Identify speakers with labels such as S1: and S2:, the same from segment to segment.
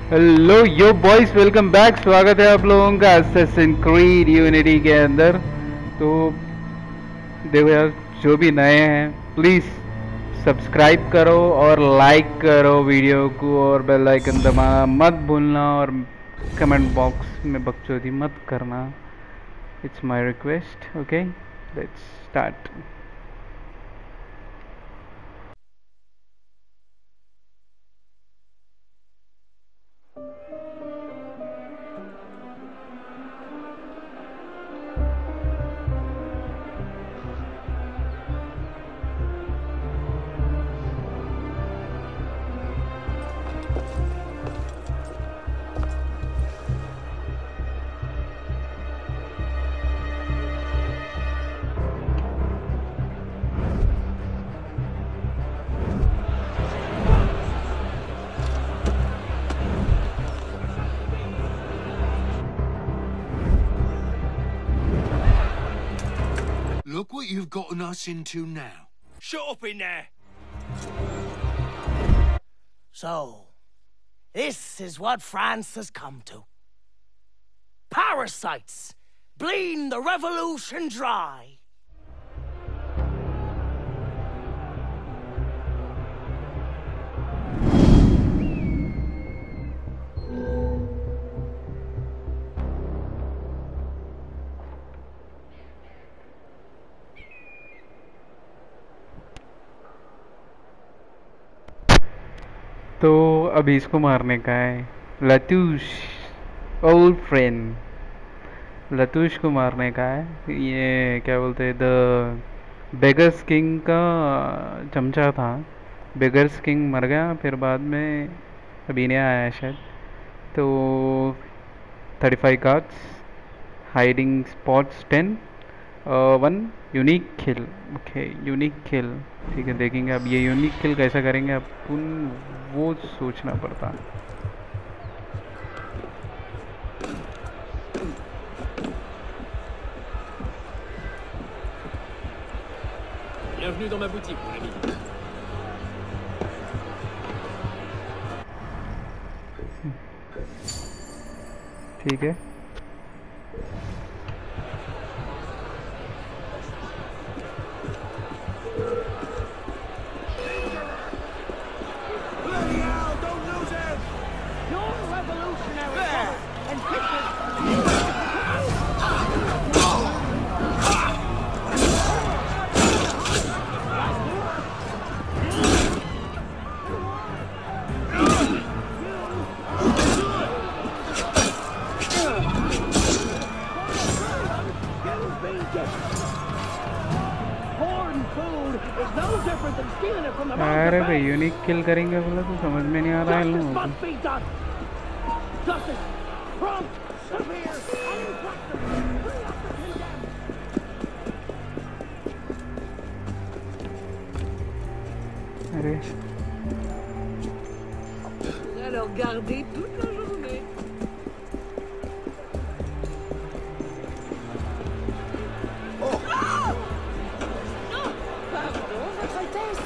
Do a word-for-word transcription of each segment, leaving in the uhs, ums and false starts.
S1: Hello yo boys, welcome back. स्वागत है आप लोगों का असैसिन क्रीड यूनिटी के अंदर। तो देखो यार, जो भी नए हैं प्लीज़ सब्सक्राइब करो और लाइक करो वीडियो को, और बेल आइकन दबाना मत भूलना, और कमेंट बॉक्स में बकचोदी मत करना। It's my request. Okay, let's start.
S2: Look what you've gotten us into now.
S3: Shut up in there!
S4: So, this is what France has come to. Parasites bleeding the revolution dry.
S1: तो अभी इसको मारने का है। लतूश, ओल्ड फ्रेंड, लतूश को मारने का है। ये क्या बोलते हैं, द बेगर्स किंग का चमचा था। बेगर्स किंग मर गया, फिर बाद में अभी नया आया शायद। तो thirty five cards, hiding spots ten, one unique kill. Okay, unique kill, ठीक है। देखेंगे अब ये यूनिक किल कैसा करेंगे अपन, वो सोचना पड़ता।
S3: Bienvenue dans ma boutique, mon ami.
S1: ठीक है। अरे भाई यूनिक किल करेंगे बोला तो समझ में नहीं आ रहा है लोगों को। अरे
S5: alors garder toute la journée.
S2: Oh.
S5: Ah non, pardon, Votre Altesse.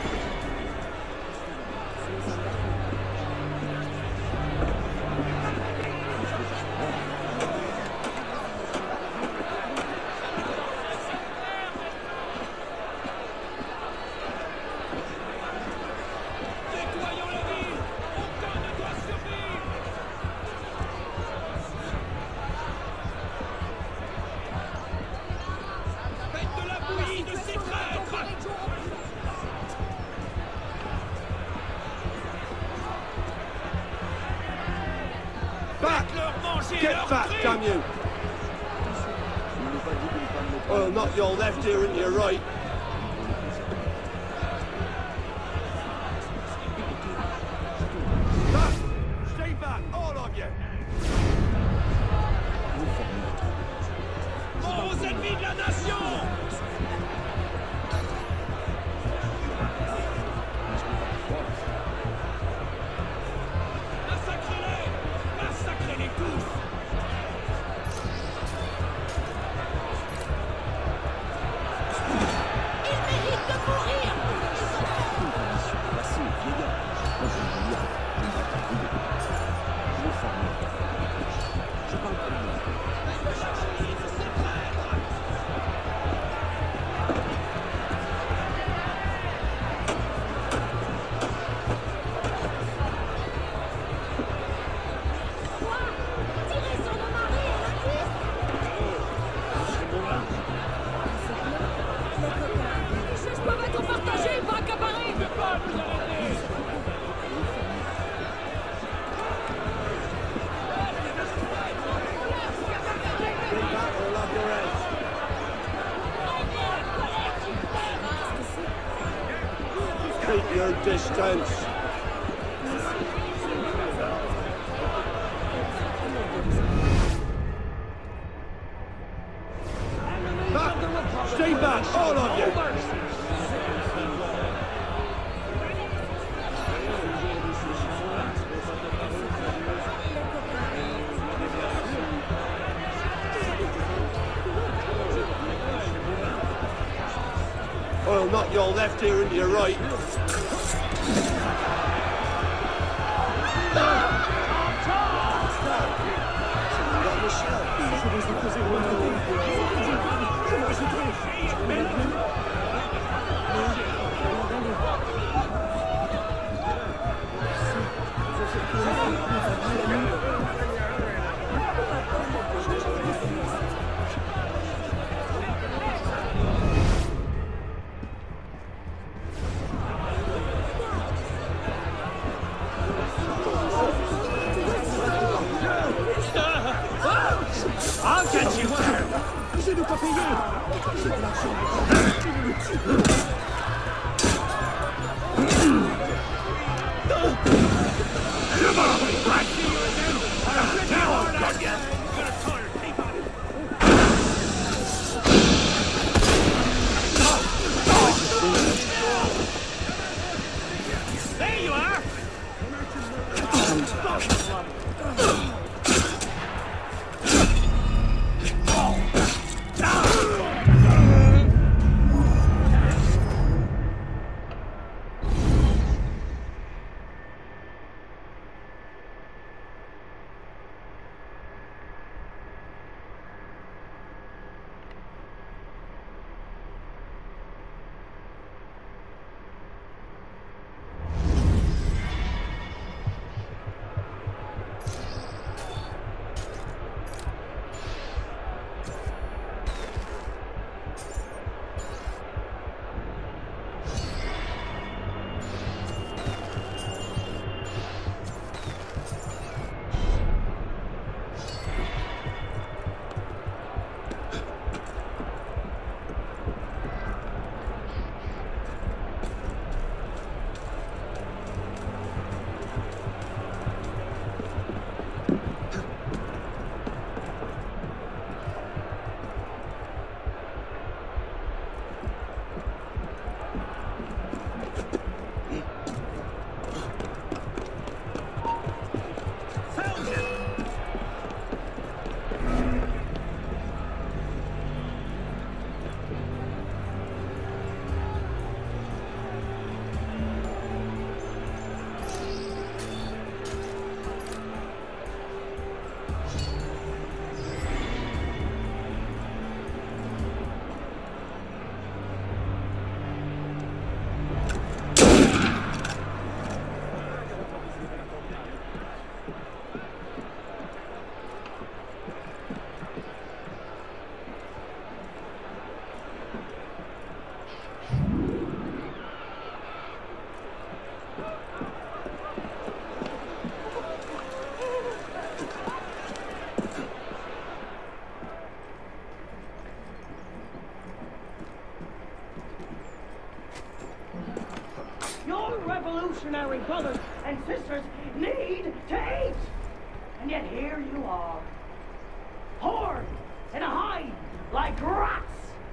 S2: Get back, damn you! Well, not your left ear and your right. Back! Stay back, all of you!
S3: Mort aux ennemis de la nation! Massacrez-les! Massacrez-les tous!
S2: sense. Back! Stay back, all of you! I'll knock your left ear into your right.
S3: I'll get you!
S2: Je n'ai pas payé! C'est de l'argent!
S3: There you are!
S4: Revolutionary brothers and sisters need to eat! And yet here you are, horned in a hide like rats!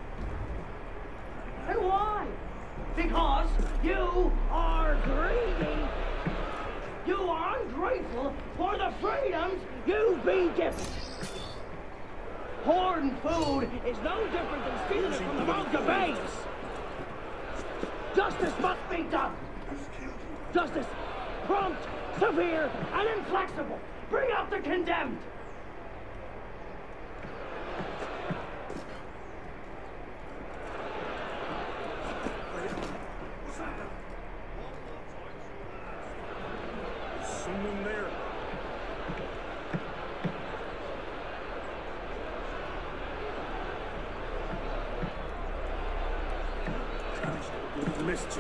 S4: And why? Because you are greedy! You are ungrateful for the freedoms you've been given! Hoarding food is no different than stealing it from the mouths of babes! Justice must be done! Justice, prompt, severe, and inflexible. Bring out the condemned.
S2: Someone there. Missed you.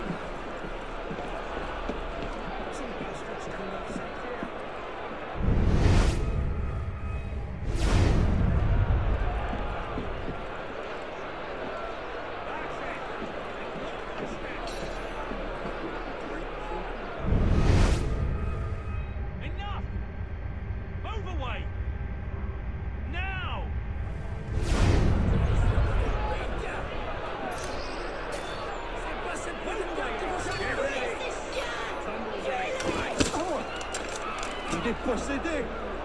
S2: Il est possédé.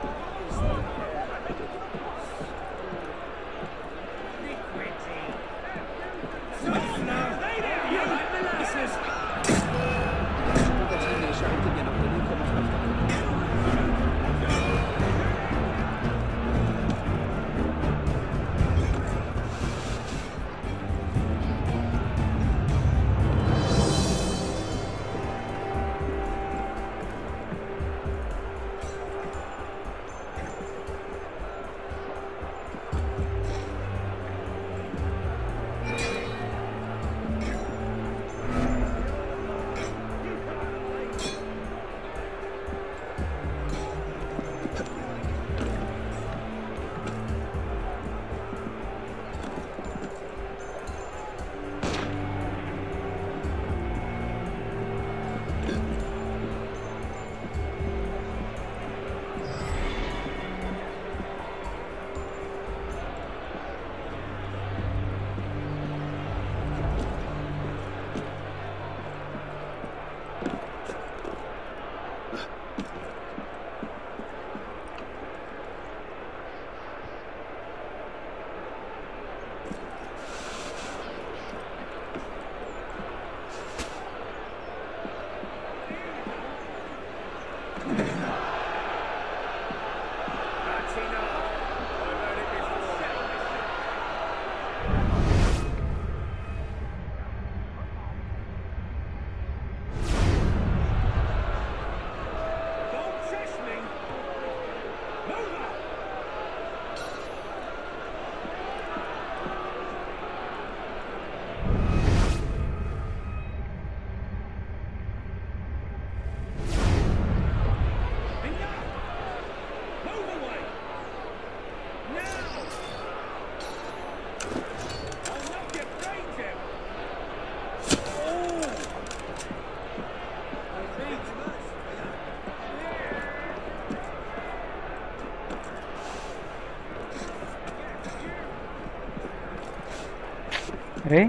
S1: अरे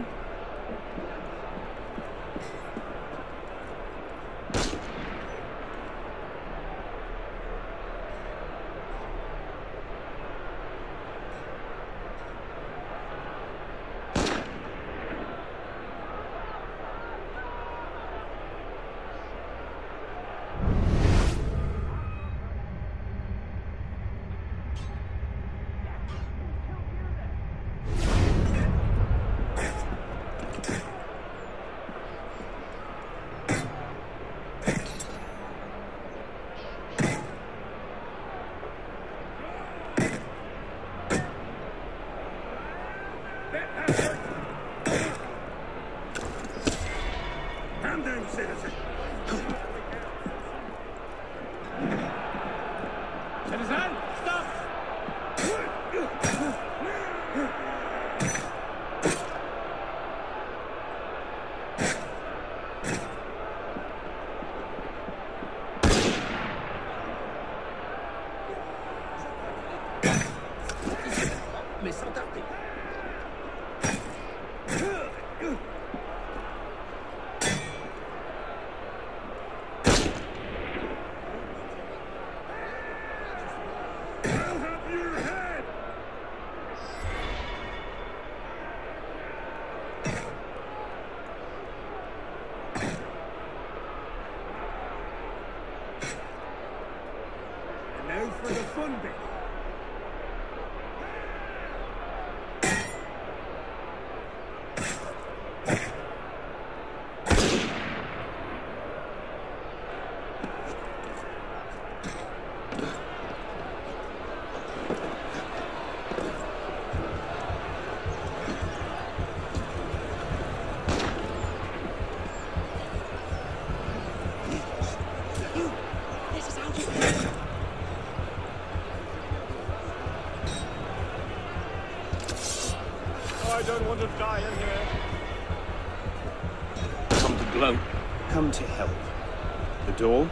S6: Come to help. The door?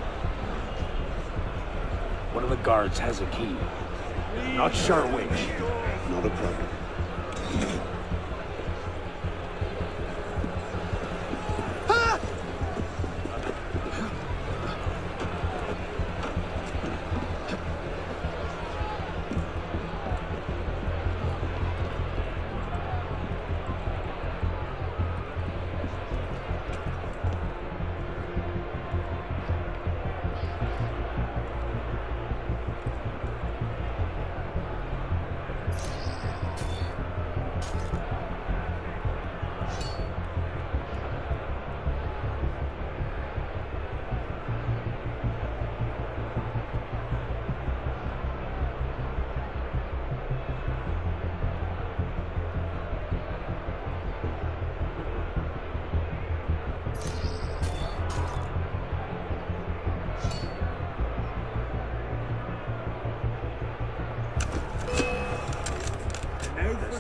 S7: One of the guards has a key. Not sure which.
S6: Not a problem.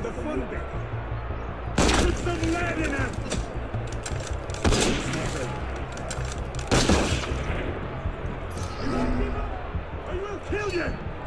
S2: the fun bit. Put some lead in him! You won't give up! I will kill you!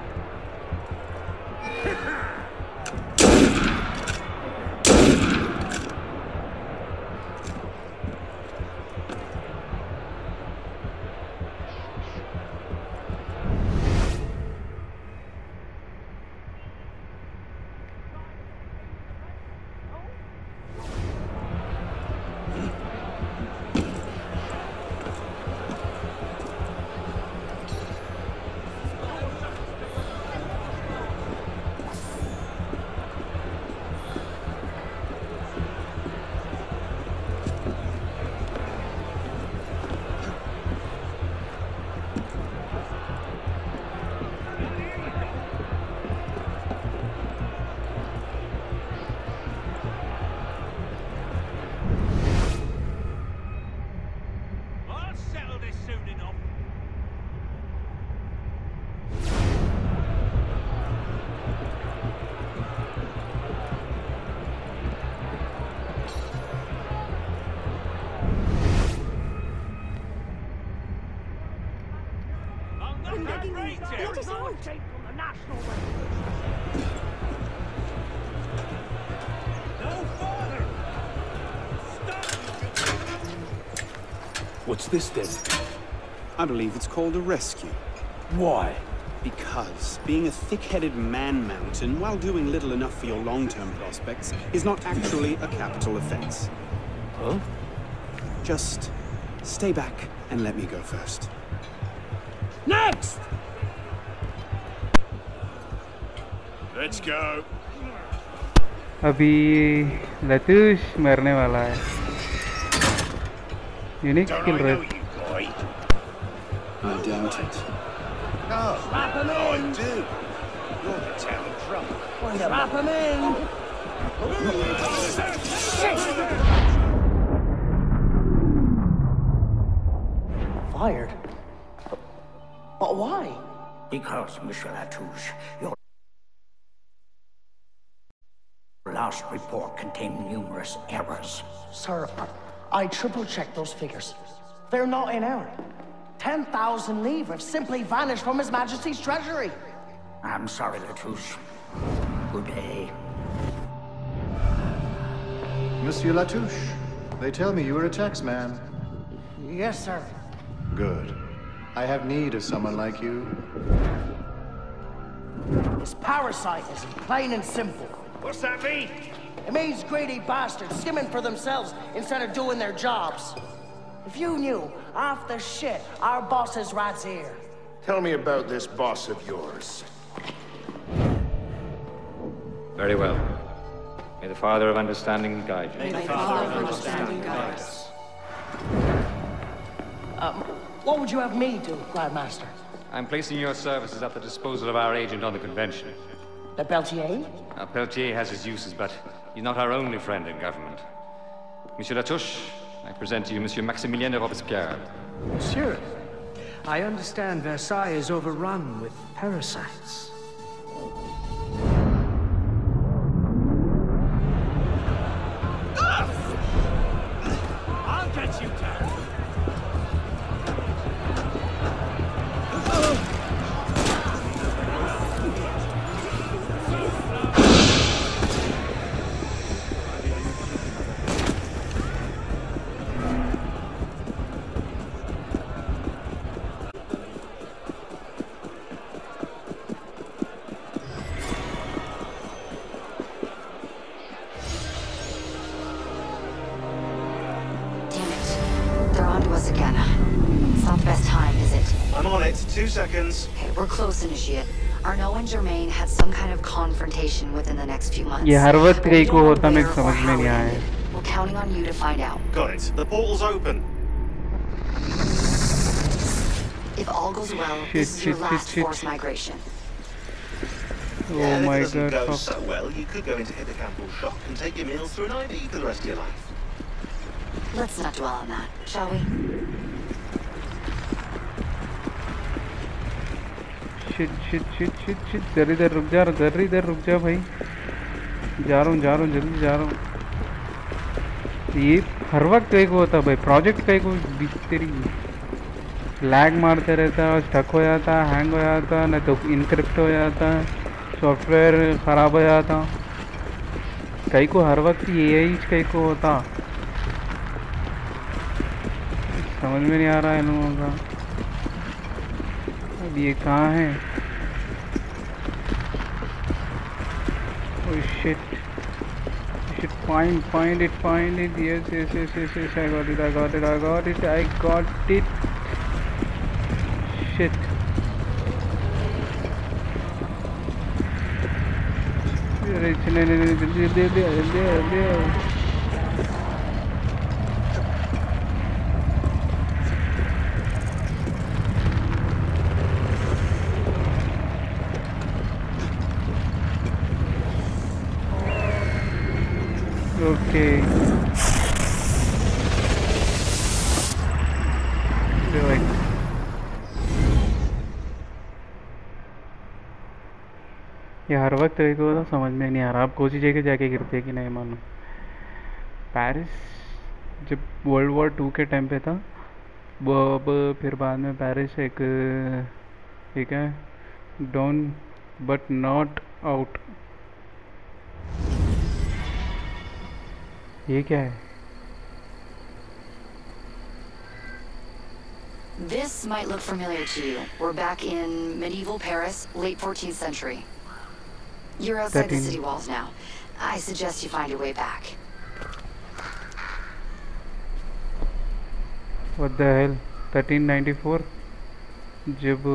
S4: Let us out! From the national
S2: No, father! Stop!
S7: What's this then?
S6: I believe it's called a rescue.
S7: Why?
S6: Because being a thick-headed man-mountain while doing little enough for your long-term prospects is not actually a capital offense.
S7: Huh?
S6: Just stay back and let me go first.
S4: Next!
S7: Let's go.
S1: अभी लतूश मरने वाला है unique
S7: Don't
S1: skill
S7: I know
S1: rate
S7: you, boy?
S6: I doubt it.
S7: No.
S4: Strap him
S7: No, I
S4: in!
S7: do. You're the town drunk.
S4: Strap him in! Fired? But why?
S8: Because, Monsieur Latouche, your last report contained numerous errors.
S4: Sir, I, I triple-checked those figures. They're not in error. Ten thousand livres have simply vanished from His Majesty's treasury.
S8: I'm sorry, Latouche. Good day.
S9: Monsieur Latouche, they tell me you are a taxman.
S4: Yes, sir.
S9: Good. I have need of someone like you.
S4: It's parasitism, plain and simple.
S7: What's that mean?
S4: It means greedy bastards skimming for themselves instead of doing their jobs. If you knew half the shit our bosses rats here.
S7: Tell me about this boss of yours.
S10: Very well. May the Father of Understanding guide you.
S5: May the Father of Understanding guide us.
S4: Um, what would you have me do, Grandmaster?
S10: I'm placing your services at the disposal of our agent on the convention.
S4: Le Peltier?
S10: Now, Peltier has his uses, but he's not our only friend in government. Monsieur Latouche, I present to you Monsieur Maximilien de Robespierre.
S11: Monsieur, I understand Versailles is overrun with parasites.
S3: I'll get you down.
S12: Two seconds.
S13: Okay, we're close, Initiate. Arno and Germain had some kind of confrontation within the next few months.
S1: ये हर वक्त कहीं को होता मेरे समझ में नहीं आया.
S13: We're counting on you to find out.
S12: Got it. The portal's open.
S13: If all goes well,
S1: shit,
S13: this is
S1: shit,
S13: your
S1: shit,
S13: last
S1: shit.
S13: forced migration.
S1: Oh
S12: yeah,
S1: my
S12: if it doesn't
S1: God,
S12: go
S1: fuck.
S12: so well, you could go into hippocampal shock and take your meals through an I V for the rest of your life.
S13: Let's not dwell on that, shall we?
S1: Shit shit shit shit shit जरा इधर रुक जा जरा इधर रुक जा भाई जा रहा हूँ जा रहा हूँ जल्दी जा रहा हूँ। ये हर वक्त कहीं को होता भाई, प्रोजेक्ट कहीं को तेरी लैग मारते रहता है, स्टक हो जाता है, हैंग हो जाता है, नहीं तो इनक्रिप्ट हो जाता है, सॉफ्टवेयर ख़राब हो जाता। कहीं को हर वक्त यही कहीं को होता, समझ में नहीं आ रहा है इन लोगों का। अब ये कहाँ है? Oh shit. You should find, find it, find it. Yes, yes, yes, yes, yes. I got it, I got it, I got it, I got it. Shit. Okay. Do it. ये हर वक्त एक होता समझ में नहीं आ रहा। आप कोशिश है जाके गिरते कि नहीं मालूम। पेरिस जब वर्ल्ड वॉर टू के टाइम पे था वो, अब फिर बाद में पेरिस एक ठीक है डाउन बट नॉट आउट। ये क्या है?
S13: This might look familiar to you. We're back in medieval Paris, late fourteenth century. You're outside the city walls now. I suggest you find your way back.
S1: What the hell? thirteen ninety-four जब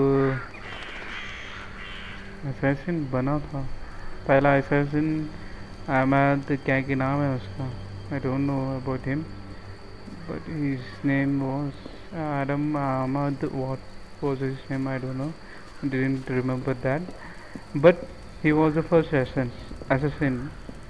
S1: assassin बना था पहला assassin Ahmad क्या की नाम है उसका? I don't know about him, but his name was Adam Ahmad. What was his name? I don't know. Didn't remember that. But he was the first assassin. Assassin.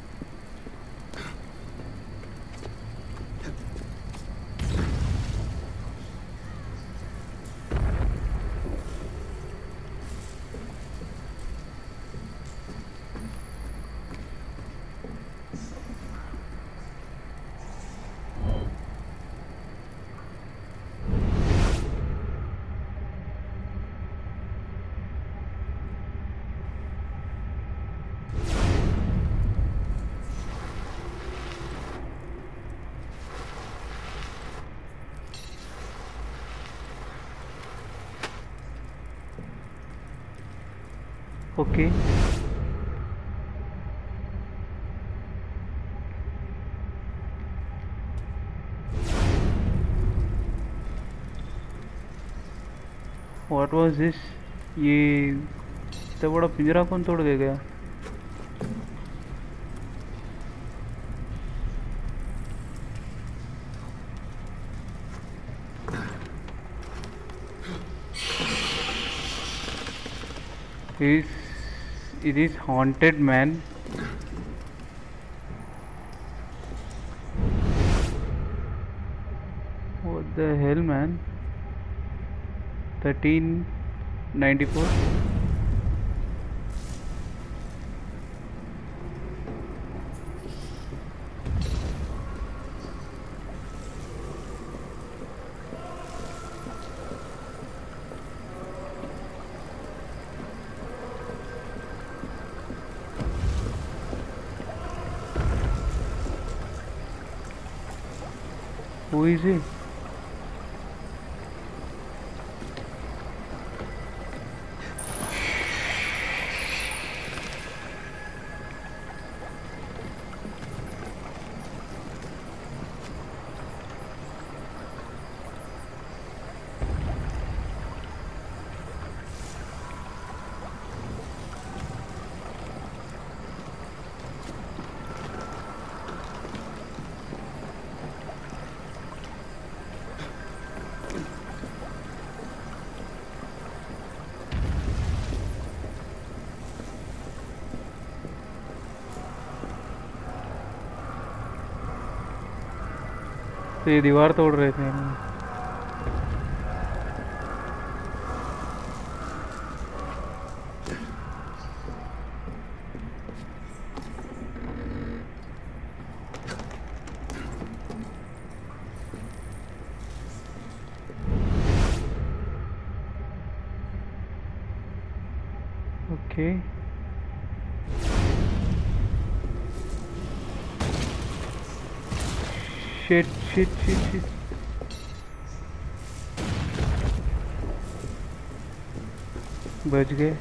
S1: Okay. What was this? ये इतना बड़ा पिंजरा कौन तोड़ के गया? Is it is haunted, man. What the hell, man? thirteen ninety-four. Who is he? तो ये दीवार तोड़ रहे थे। Okay shit shit shit shit बच गए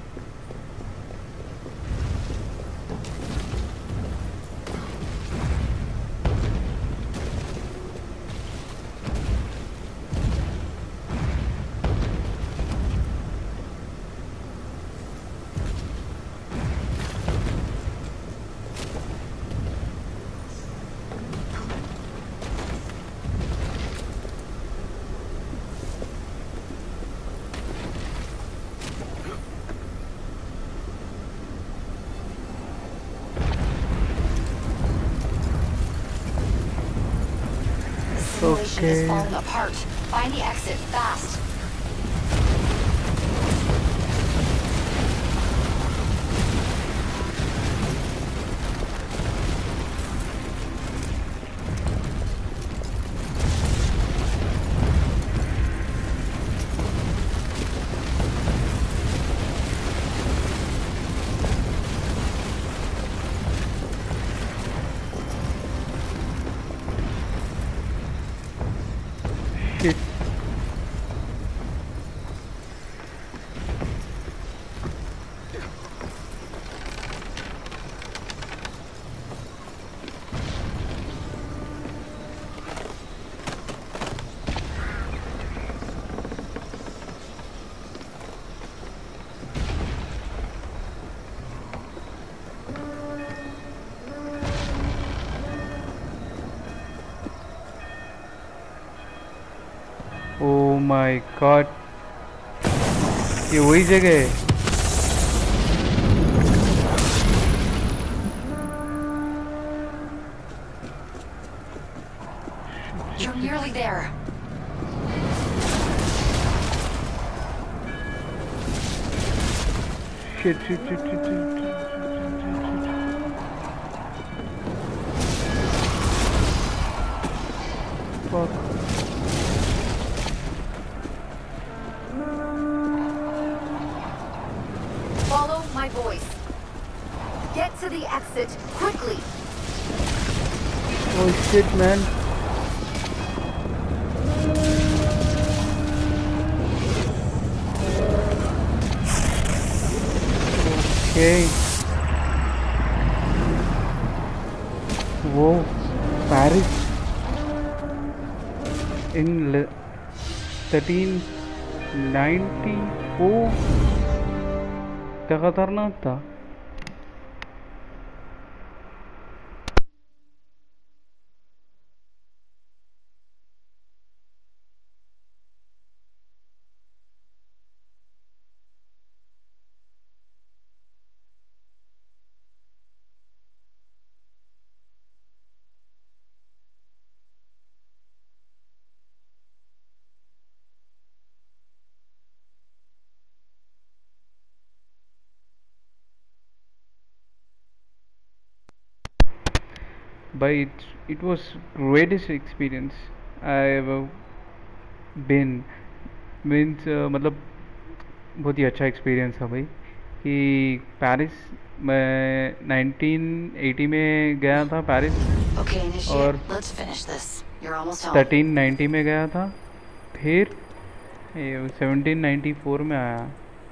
S13: Simulation is falling apart. Find the exit fast. Oh my god, ये वही जगह है। You're nearly there.
S1: Shit, shit, shit, shit, shit. Fuck.
S13: Follow my voice. Get to the exit quickly.
S1: Oh shit, man. Okay. Whoa, Paris in thirteen ninety-four. क्या खतरनाक था। But it, it was greatest experience I ever been means uh, मतलब बहुत ही अच्छा experience था भाई कि Paris मैं नाइनटीन एटी में गया था पेरिस
S13: okay,
S1: और थर्टीन नाइंटी में गया था फिर सेवनटीन नाइंटी फोर में आया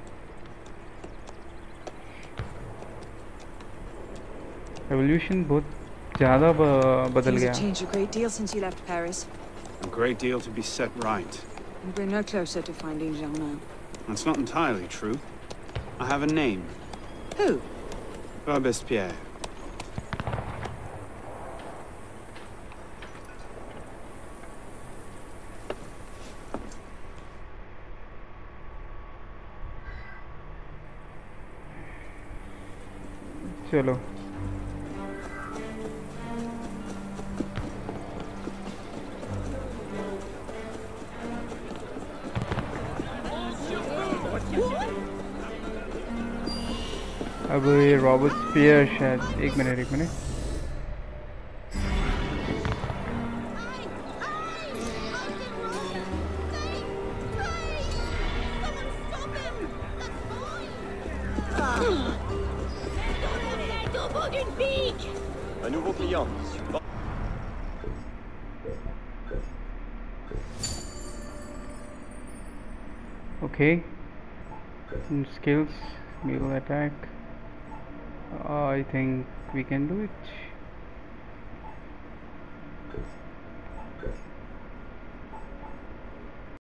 S1: एवोल्यूशन बहुत ज़्यादा बदल गया.
S14: Things have changed a great deal since you left Paris.
S6: A great deal to be set right.
S14: And we're no closer to finding Jeannotte.
S6: That's not entirely true. I have a name.
S14: Who?
S6: Robespierre.
S1: चलो अब ये Robespierre शायद एक minute एक minute
S15: Un nouveau client.
S1: Okay. And skills, melee attack. Uh, I think we can do it.